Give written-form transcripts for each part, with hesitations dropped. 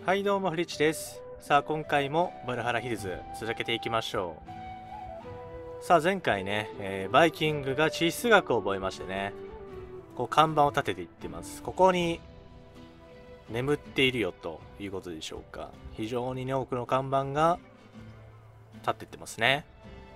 はいどうもフリッチです。さあ今回もバルハラヒルズ続けていきましょう。さあ前回ね、バイキングが地質学を覚えましてね、こう看板を立てていってます。ここに眠っているよということでしょうか。非常にね多くの看板が立ってってますね。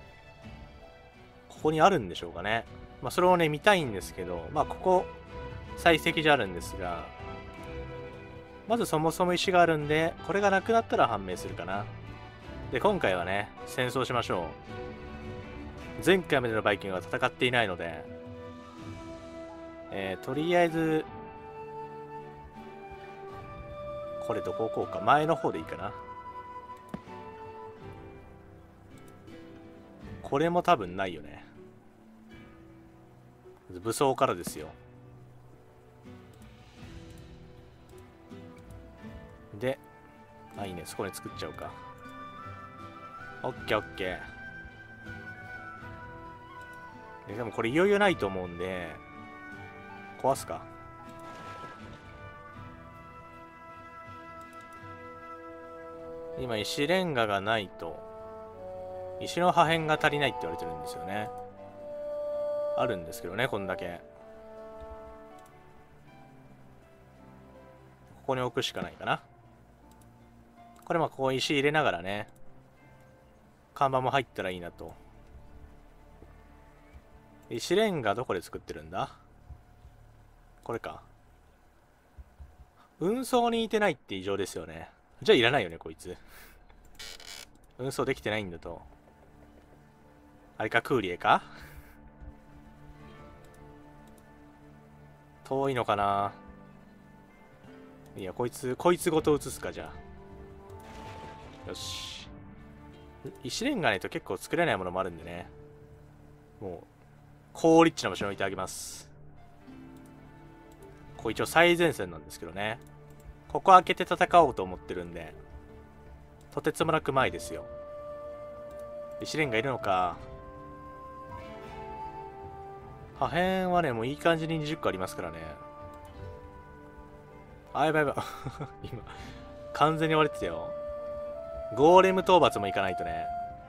ここにあるんでしょうかね。まあそれをね見たいんですけど、まあここ採石場あるんですが、まずそもそも石があるんで、これがなくなったら判明するかな。で今回はね戦争しましょう。前回までのバイキングは戦っていないので、とりあえずこれどこ置こうか。前の方でいいかな。これも多分ないよね。武装からですよ。で、いいね、そこに作っちゃうか。オッケーオッケー。でもこれいよいよないと思うんで壊すか。今石レンガがないと石の破片が足りないって言われてるんですよね。あるんですけどね、こんだけ。ここに置くしかないかな。これまあここ石入れながらね、看板も入ったらいいなと。石レンガどこで作ってるんだ？これか。運送にいてないって異常ですよね。じゃあいらないよねこいつ。運送できてないんだと。あれか、クーリエか。遠いのかな。いや、こいつごと移すか、じゃあ。よし。石レンガないと結構作れないものもあるんでね。もう、高リッチな場所に置いてあげます。ここ一応最前線なんですけどね。ここ開けて戦おうと思ってるんで、とてつもなく前ですよ。石レンガいるのか。破片はね、もういい感じに20個ありますからね。あ、やばいやばい。今、完全に割れてたよ。ゴーレム討伐もいかないとね。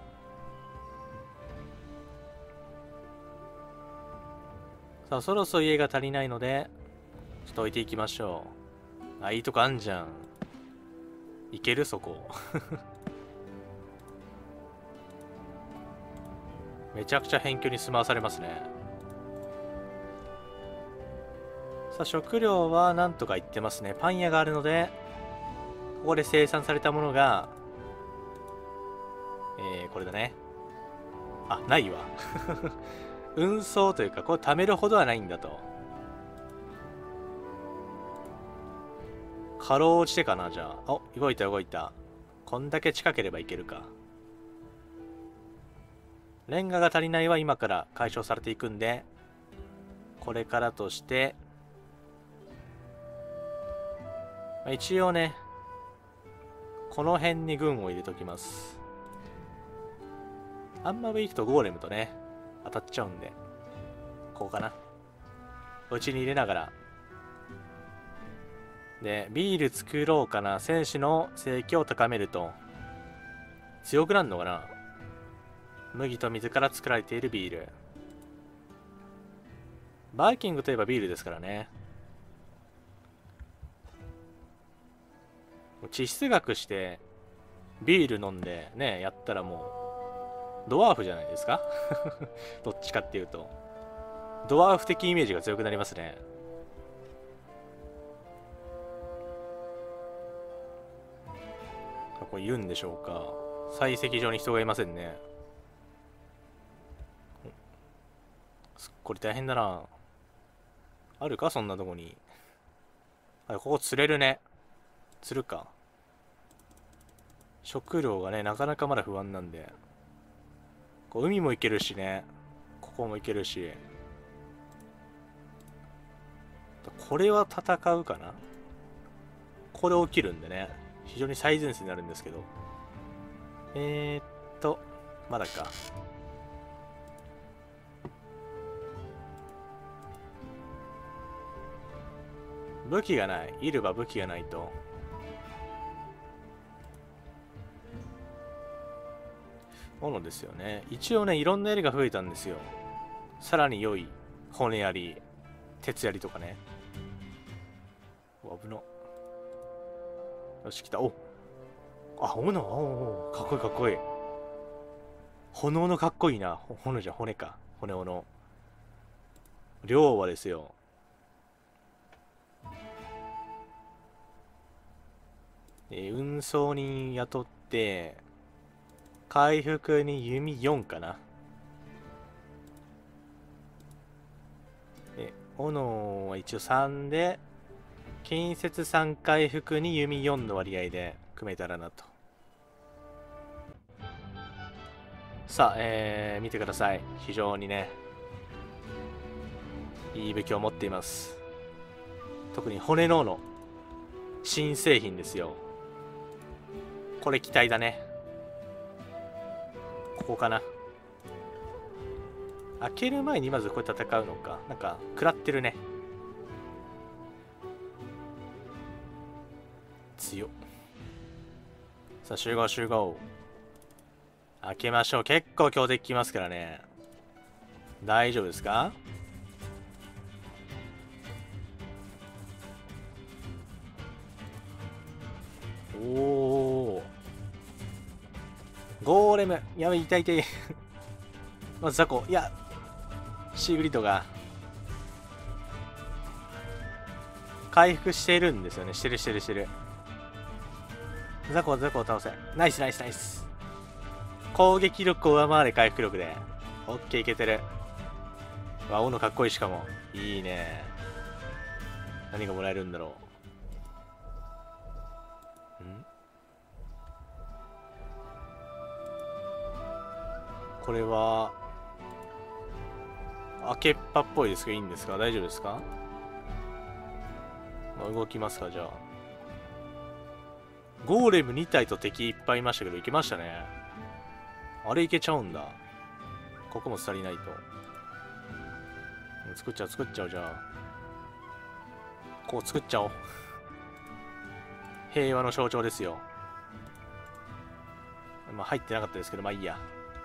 さあ、そろそろ家が足りないので、ちょっと置いていきましょう。あ、いいとこあんじゃん。いけるそこ。めちゃくちゃ辺境に住まわされますね。さあ、食料はなんとか言ってますね。パン屋があるので、ここで生産されたものが、これだね。あ、ないわ。運送というか、これ貯めるほどはないんだと。かろうじてかな、じゃあ。お、動いた動いた。こんだけ近ければいけるか。レンガが足りないは今から解消されていくんで、これからとして、一応ね、この辺に軍を入れときます。あんま上行くとゴーレムとね、当たっちゃうんで、こうかな。うちに入れながら。で、ビール作ろうかな。戦士の生気を高めると、強くなるのかな。麦と水から作られているビール。バイキングといえばビールですからね。地質学してビール飲んでねやったらもうドワーフじゃないですか。どっちかっていうとドワーフ的イメージが強くなりますね。これいるんでしょうか。採石場に人がいませんね。すっこり大変だな。あるかそんなとこに。あ、ここ釣れるね。釣るか。食料がねなかなかまだ不安なんで、こう海も行けるしね、ここも行けるし、これは戦うかな。ここで起きるんでね、非常に最前線になるんですけど、まだか。武器がない。いれば武器がないと。 斧ですよね。一応ね、いろんな槍が増えたんですよ。さらに良い骨槍、鉄槍とかね。危な。よし、来た。お、あ、斧、おお、かっこいいかっこいい。炎のかっこいいな。骨じゃ骨か。骨斧。両はですよ。運送人雇って、回復に弓4かな。斧は一応3で、近接3回復に弓4の割合で組めたらなと。さあ、見てください。非常にね、いい武器を持っています。特に骨の斧。新製品ですよ。これ期待だね。ここかな。開ける前にまずこれ戦うのか。なんか、食らってるね。強っ。さあ、集合集合。開けましょう。結構強敵来ますからね。大丈夫ですか？おお。ゴーレム。やべ、痛い痛い。まずザコ。いや、シーグリッドが回復しているんですよね。してるしてるしてる。ザコを倒せ。ナイスナイスナイス。攻撃力を上回れ回復力で。オッケーいけてる。わ、斧かっこいいしかも。いいね。何がもらえるんだろう。これは、開けっぱっぽいですけどいいんですか？大丈夫ですか？動きますか？じゃあ。ゴーレム2体と敵いっぱいいましたけど、いけましたね。あれいけちゃうんだ。ここも足りないと。作っちゃう、作っちゃう、じゃあ。こう作っちゃおう。平和の象徴ですよ。まあ入ってなかったですけど、まあいいや。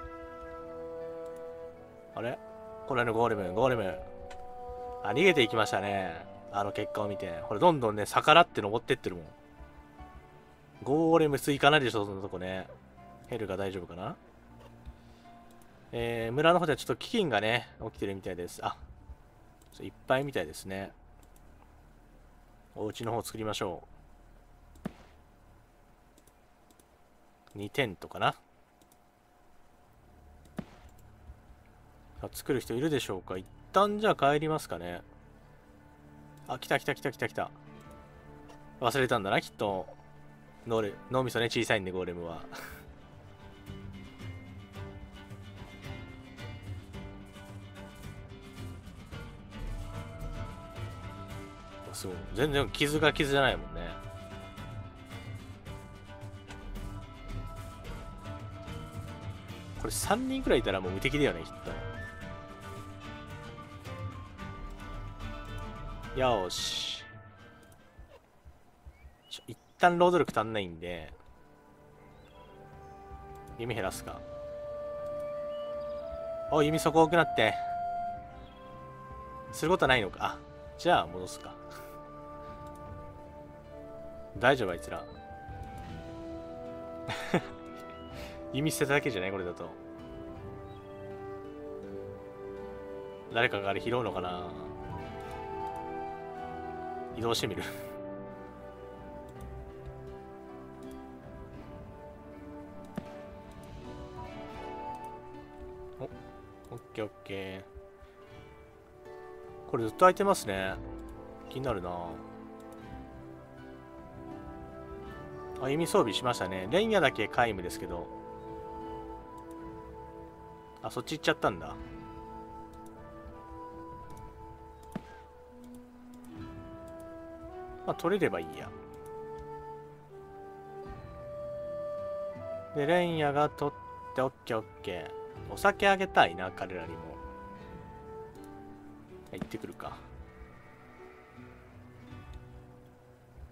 あれこれのゴーレム、ゴーレム。あ、逃げていきましたね。あの結果を見て。これどんどんね、逆らって登ってってるもん。ゴーレム追加ないでしょ、そんなとこね。ヘルが大丈夫かな？村の方ではちょっと飢饉がね、起きてるみたいです。あ、いっぱいみたいですね。お家の方作りましょう。2テントかな。作る人いるでしょうか？一旦じゃあ帰りますかね。あ、来た来た来た来た来た。忘れたんだな、きっと。脳みそね、小さいんで、ゴーレムは。すごい。全然傷が傷じゃないもんね。これ3人くらいいたらもう無敵だよね、きっと。よーし。一旦労働力足んないんで、弓減らすか。お、弓そこ多くなって。することはないのか。あ、じゃあ戻すか。大丈夫あいつら。弓捨てただけじゃないこれだと。誰かがあれ拾うのかな？移動してみる。お、オッケーオッケー。これずっと空いてますね。気になるな。あ、弓装備しましたね。レンヤだけ皆無ですけど。あ、そっち行っちゃったんだ。まあ、取れればいいや。で、レンヤが取って、オッケーオッケー。お酒あげたいな、彼らにも。行ってくるか。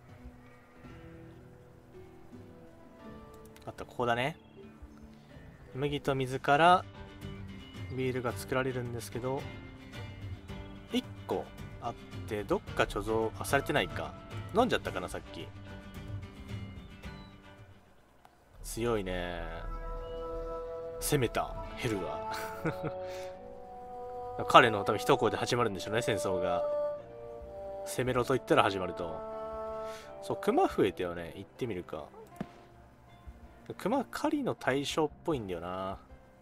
あった、ここだね。 麦と水からビールが作られるんですけど、1個あってどっか貯蔵されてないか。飲んじゃったかなさっき。強いね。攻めたヘルは彼の多分一声で始まるんでしょうね、戦争が。攻めろと言ったら始まると。そう、熊増えたよね。行ってみるか。熊狩りの対象っぽいんだよな。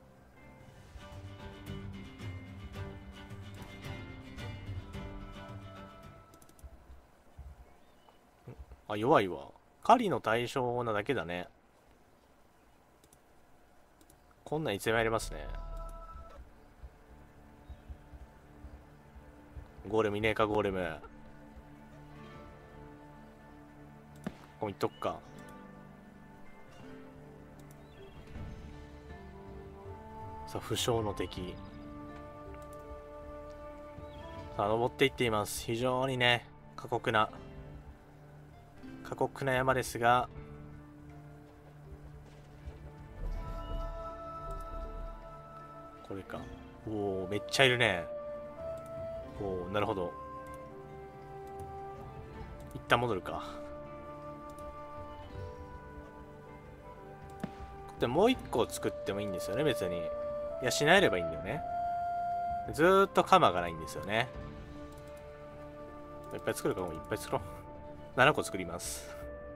あ、弱いわ。狩りの対象なだけだね。こんなんいつでもやりますね。ゴーレムいねえか、ゴーレム。ここいっとくか。さあ、負傷の敵。さあ、登っていっています。非常にね、過酷な山ですが、これか。おお、めっちゃいるね。おお、なるほど。一旦戻るか。でもう一個作ってもいいんですよね、別に。養えればいいんだよね。ずーっと鎌がないんですよね。いっぱい作るか、もういっぱい作ろう。7個作ります。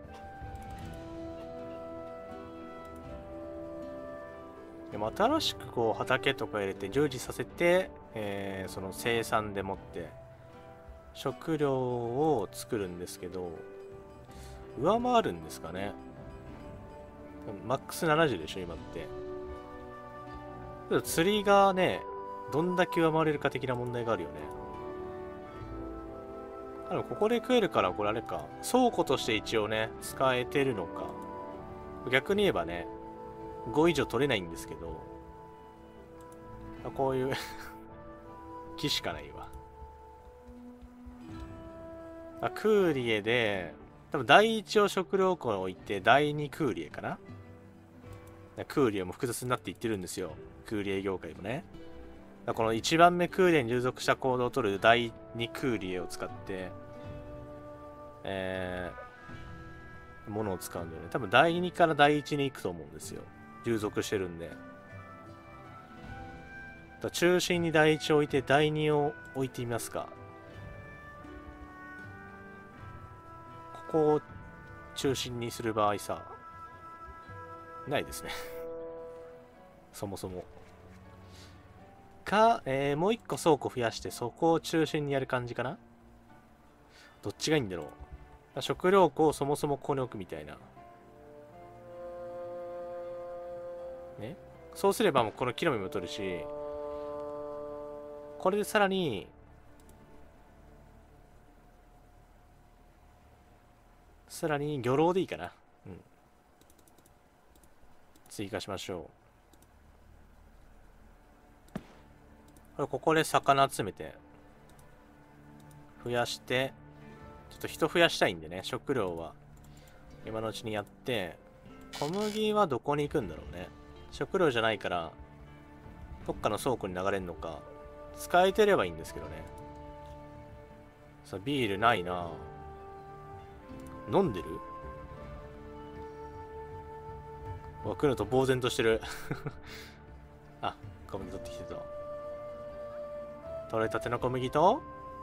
でも新しくこう畑とか入れて従事させて、その生産でもって食料を作るんですけど、上回るんですかね。マックス70でしょ今って。釣りがね、どんだけ上回れるか的な問題があるよね。でもここで食えるからこれあれか、倉庫として一応ね使えてるのか。逆に言えばね、5以上取れないんですけど、こういう木しかないわ。クーリエで、多分第1を食料庫に置いて、第2クーリエかな。クーリエも複雑になっていってるんですよ。クーリエ業界もね。この1番目クーリエに従属した行動を取る第2クーリエを使って、ものを使うんだよね。多分第2から第1に行くと思うんですよ。従属してるんで。中心に第1を置いて第2を置いてみますか。ここを中心にする場合さ、ないですねそもそも。か、もう一個倉庫増やしてそこを中心にやる感じかな。どっちがいいんだろう。食料庫をそもそもここに置くみたいな。ね。そうすればもうこの木の実も取るし、これでさらに、魚籠でいいかな。うん。追加しましょう。ここで魚集めて、増やして、ちょっと人増やしたいんでね、食料は今のうちにやって、小麦はどこに行くんだろうね。食料じゃないから、どっかの倉庫に流れんのか。使えてればいいんですけどね。さあ、ビールないな。飲んでる？来ると呆然としてるあ、小麦取ってきてた。取れたての小麦と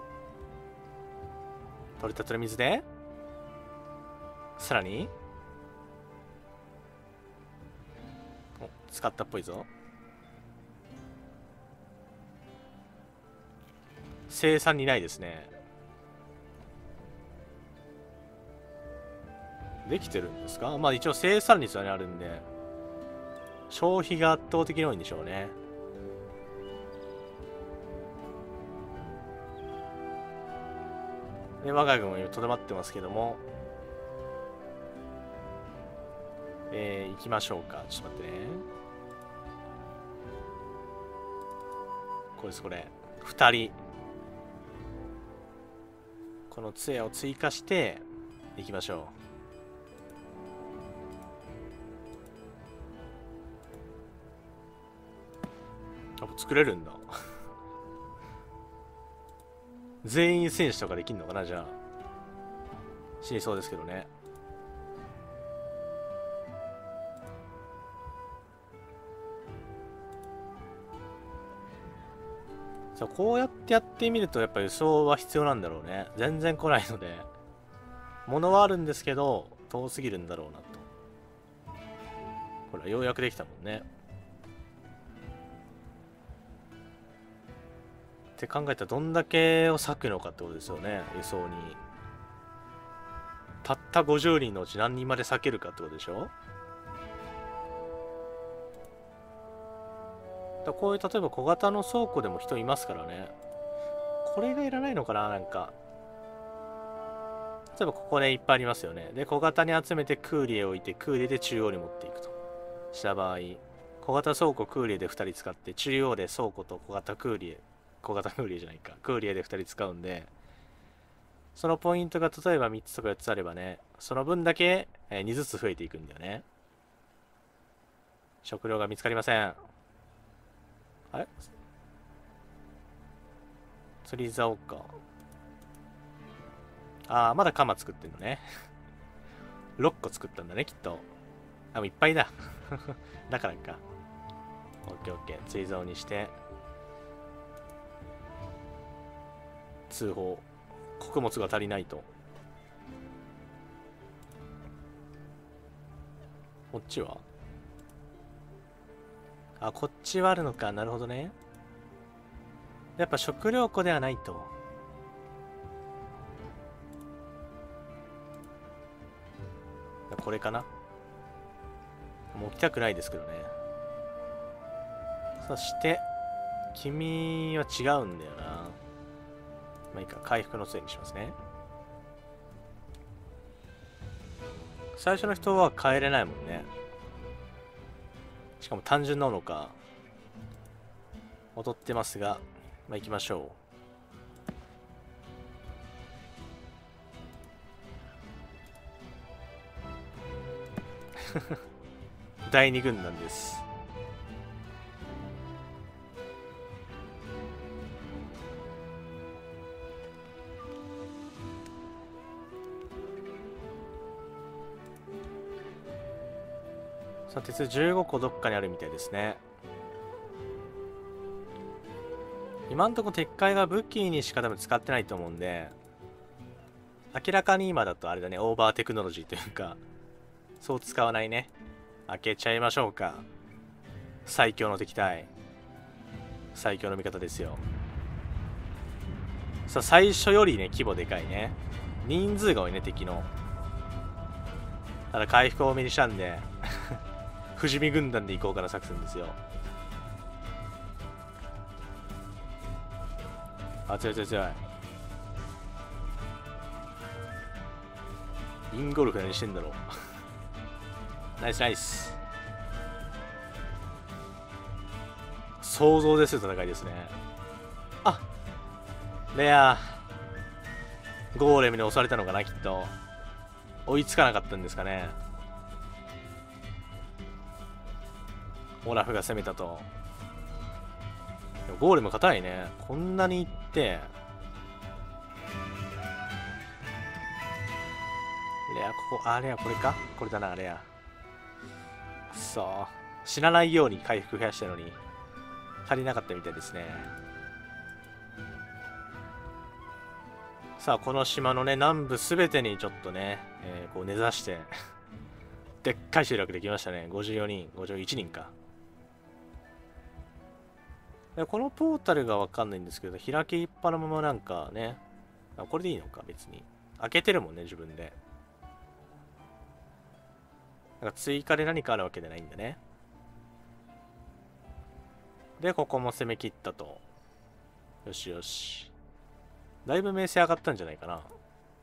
取れたての水でさらに使ったっぽいぞ。生産にないですね。できてるんですか？まあ一応生産率はねあるんで、消費が圧倒的に多いんでしょうね。で、我が軍も今とどまってますけども、行きましょうか。ちょっと待ってね。これです、これ。2人。この杖を追加して、行きましょう。 やっぱ作れるんだ。全員戦士とかできんのかな、じゃあ。死にそうですけどね。さあ、こうやってやってみると、やっぱ輸送は必要なんだろうね。全然来ないので。物はあるんですけど、遠すぎるんだろうなと。ほら、ようやくできたもんね。って考えたらどんだけを割くのかってことですよね、輸送に。たった50人のうち何人まで割けるかってことでしょ。だこういう例えば小型の倉庫でも人いますからね。これがいらないのかな、なんか。例えばここでいっぱいありますよね。で、小型に集めてクーリエ置いて、クーリエで中央に持っていくと。した場合、小型倉庫クーリエで2人使って、中央で倉庫と小型クーリエ、小型クーリエじゃないか、クーリエで2人使うんで、そのポイントが例えば3つとか4つあればね、その分だけ2ずつ増えていくんだよね。食料が見つかりません。あれ釣り竿か。ああ、まだ鎌作ってんのね。6個作ったんだね、きっと。あ、もういっぱいだ。だからか。オッケーオッケー。釣り竿にして。通報。穀物が足りないと。こっちはあ、こっちはあるのか。なるほどね。やっぱ食料庫ではないと。これかな。もう置きたくないですけどね。そして、君は違うんだよな。まあいいか、回復の杖にしますね。最初の人は帰れないもんね。しかも単純なのか。踊ってますが、まあ行きましょう。第二軍団です。さあ、鉄15個どっかにあるみたいですね。今んとこ鉄塊が武器にしか多分使ってないと思うんで、明らかに今だとあれだね、オーバーテクノロジーというか、そう使わないね。開けちゃいましょうか。最強の敵対。最強の味方ですよ。さあ、最初よりね、規模でかいね。人数が多いね、敵の。ただ回復多めにしたんで、不死身軍団で行こうかな作戦ですよ。あ、強い強い強い。インゴルフ何してんだろう。ナイスナイス。想像でする戦いですね。あ、レア。ゴーレムに押されたのかな、きっと。追いつかなかったんですかね。オラフが攻めたと。ゴーレム硬いね。こんなにいって。レア、ここ、あ、レア、これかこれだな、レア。くそ。死なないように回復増やしたのに、足りなかったみたいですね。さあ、この島のね、南部すべてにちょっとね、こう根ざして、でっかい集落できましたね。54人、51人か。このポータルがわかんないんですけど、開きっぱのままなんかね、あ、これでいいのか、別に。開けてるもんね、自分で。なんか追加で何かあるわけじゃないんだね。で、ここも攻め切ったと。よしよし。だいぶ名声上がったんじゃないかな。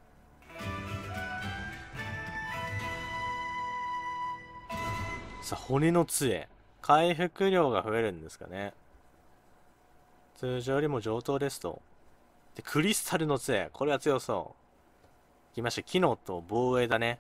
さあ、骨の杖。回復量が増えるんですかね。通常よりも上等ですと。で、クリスタルの杖。これは強そう。来ました。機能と防衛だね。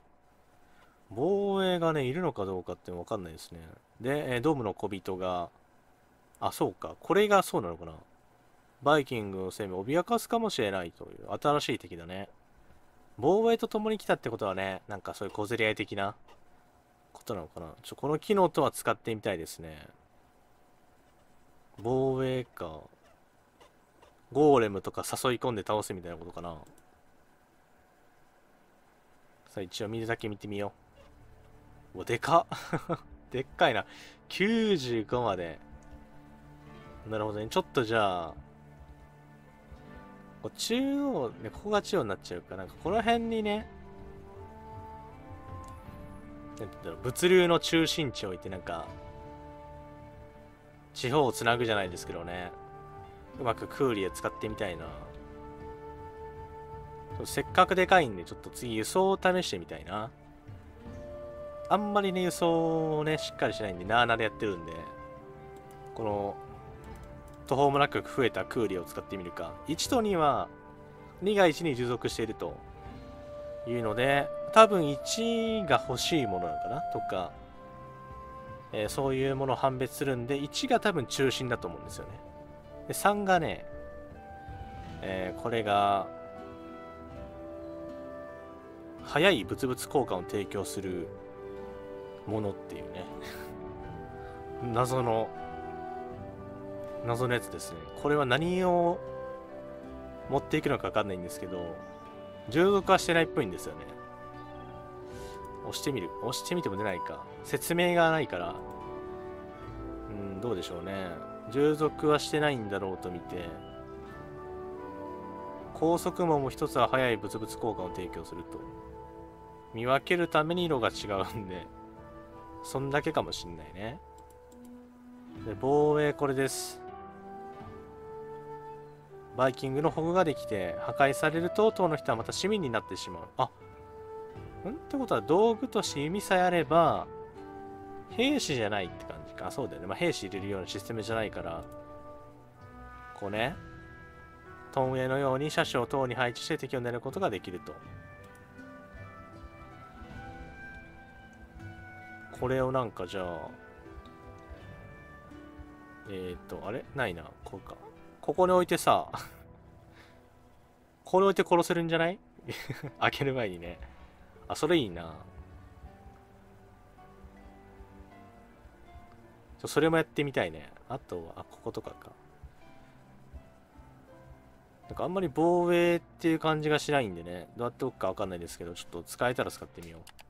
防衛がね、いるのかどうかってわかんないですね。で、ドームの小人があ、そうか。これがそうなのかな。バイキングの生命を脅かすかもしれないという新しい敵だね。防衛と共に来たってことはね、なんかそういう小競り合い的なことなのかな。この機能とは使ってみたいですね。防衛か。ゴーレムとか誘い込んで倒すみたいなことかな。さあ一応見るだけ見てみよう。でかっでっかいな。95まで。なるほどね。ちょっとじゃあ、中央、ね、ここが中央になっちゃうか。なんかこの辺にね、なんて言うんだろう、物流の中心地を置いてなんか、地方をつなぐじゃないですけどね。うまくクーリエ使ってみたいな。せっかくでかいんで、ちょっと次輸送を試してみたいな。あんまりね、輸送をね、しっかりしないんで、なーなーでやってるんで、この、途方もなく増えたクーリエを使ってみるか。1と2は、2が1に従属しているというので、多分1が欲しいものなのかなとか、そういうものを判別するんで、1が多分中心だと思うんですよね。で、3がね、これが、速い物々交換を提供するものっていうね謎のやつですね。これは何を持っていくのか分かんないんですけど、従属はしてないっぽいんですよね。押してみる。押してみても出ないか。説明がないから、どうでしょうね。従属はしてないんだろうと見て、高速網も一つは速い物々交換を提供すると。見分けるために色が違うんで、そんだけかもしんないね。で、防衛これです。バイキングの保護ができて、破壊されると、当の人はまた市民になってしまう。あ、ってことは道具として弓さえあれば、兵士じゃないって感じか。そうだよね。まあ、兵士入れるようなシステムじゃないから、こうね、トンウェイのように車種を塔に配置して敵を狙うことができると。これをなんかじゃあ、あれないな。こうか。ここに置いてさ、ここに置いて殺せるんじゃない？開ける前にね。あ、それいいな。それもやってみたいね。あとは、こことかか。なんかあんまり防衛っていう感じがしないんでね。どうやっておくかわかんないですけど、ちょっと使えたら使ってみよう。